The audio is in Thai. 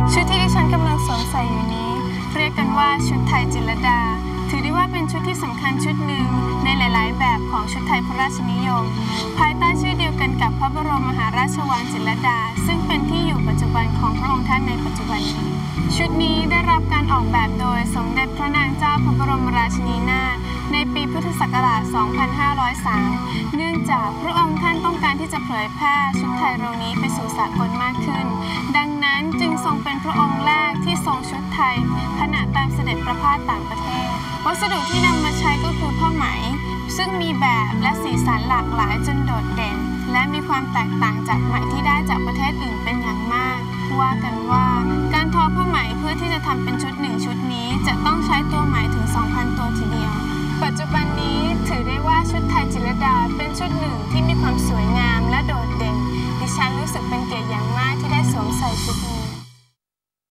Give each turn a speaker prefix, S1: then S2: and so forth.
S1: ชุดที่ดิฉันกำลังสวมใส่อยู่นี้เรียกกันว่าชุดไทยจิตรลดาถือได้ว่าเป็นชุดที่สำคัญชุดหนึ่งในหลายๆแบบของชุดไทยพระราชนิยมภายใต้ชื่อเดียวกันกับพระบรมมหาราชวังจิตรลดาซึ่งเป็นที่อยู่ปัจจุบันของพระองค์ท่านในปัจจุบันนี้ชุดนี้ได้รับการออกแบบโดยสมเด็จพระนางเจ้าพระบรมราชินีนาถในปีพุทธศักราช 2503 เนื่องจากพระองค์ท่านต้องการที่จะเผยแพร่ชุดไทยเรานี้ไปสู่สากลมากขึ้นดังนั้นจึงทรงเป็นพระองค์แรกที่ทรงชุดไทยขณะตามเสด็จประพาสต่างประเทศวัสดุที่นำมาใช้ก็คือผ้าไหมซึ่งมีแบบและสีสันหลากหลายจนโดดเด่นและมีความแตกต่างจากไหมที่ได้จากประเทศอื่นเป็นอย่างมากว่ากันว่าการทอผ้าไหมเพื่อที่จะทำเป็นชุดหนึ่งชุดนี้จะต้องใช้ตัวไหมถึง 2,000 ตัวทีเดียวปัจจุบันนี้ถือได้ว่าชุดไทยจิตรลดาเป็นชุดหนึ่งที่มีความสวยงามและโดดเด่นดิฉันรู้สึกเป็นเกียรติอย่างมากที่ได้สวมใส่ชุดนี้